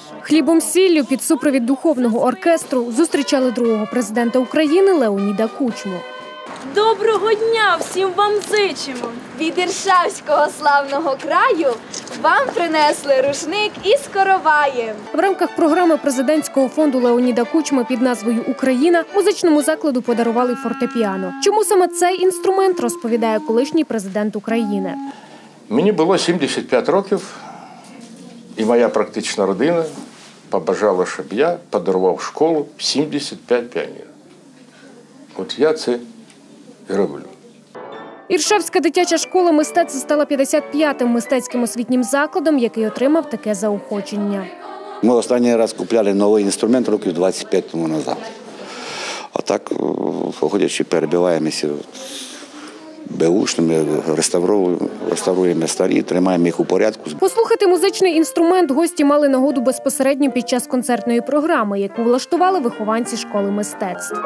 Хлібом-сіллю під супровід духовного оркестру зустрічали другого президента України Леоніда Кучму. Доброго дня всім вам зичимо! Від Іршавського славного краю вам принесли рушник із короваєм. В рамках програми президентського фонду Леоніда Кучми під назвою «Україна» музичному закладу подарували фортепіано. Чому саме цей інструмент, розповідає колишній президент України. Мені було 75 років, і моя практична родина побажала, щоб я подарував школу 75 піанів. От я це і роблю. Іршавська дитяча школа мистецтв стала 55-м мистецьким освітнім закладом, який отримав таке заохочення. Ми останній раз купляли новий інструмент років 25 тому назад. А так, походячи, перебиваємося беушними, реставруємо старі, тримаємо їх у порядку. Послухати музичний інструмент гості мали нагоду безпосередньо під час концертної програми, яку влаштували вихованці школи мистецтв.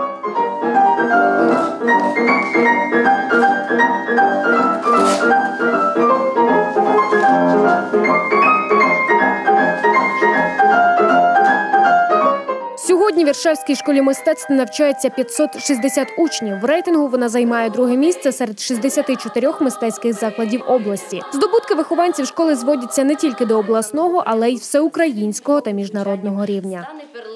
Сьогодні в Іршавській школі мистецтв навчається 560 учнів. В рейтингу вона займає друге місце серед 64 мистецьких закладів області. Здобутки вихованців школи зводяться не тільки до обласного, але й всеукраїнського та міжнародного рівня.